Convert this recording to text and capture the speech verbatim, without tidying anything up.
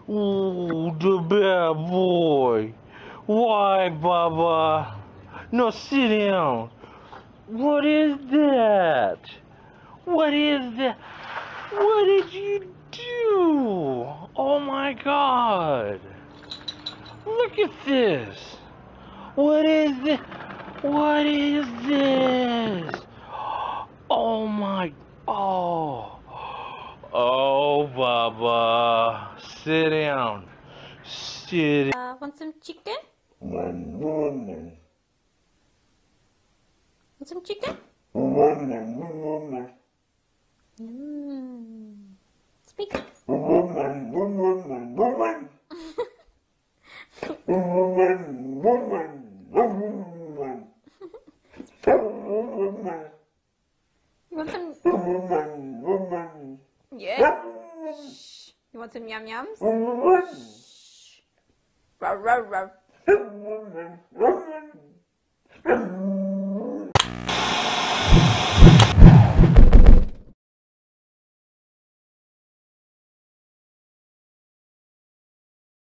Oh, the bad boy. Why, Baba? No, sit down. What is that? What is that? What did you do? Oh my God. Look at this. What is this? What is this? Oh my. Oh. Oh, Baba. Sit down. Sit. Uh, want some chicken? Mm. Want some chicken? Mm. Speak. You want some? Yeah. Shh. You want some yum yums? Shh. Row, row, row.